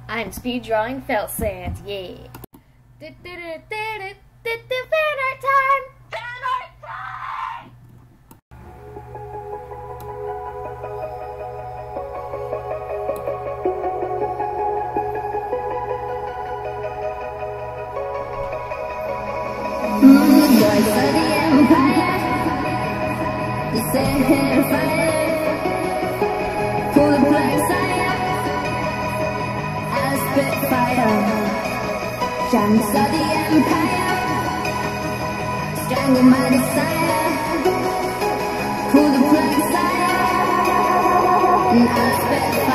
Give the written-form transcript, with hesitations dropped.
I'm speed drawing felt sand, yeah. Fan art time! Fan art time! Boys of the Empire, you set fire, pull the plug, sire, I'll spit fire. Giants of the Empire, strangle my desire, pull the plug, sire, and I'll spit fire.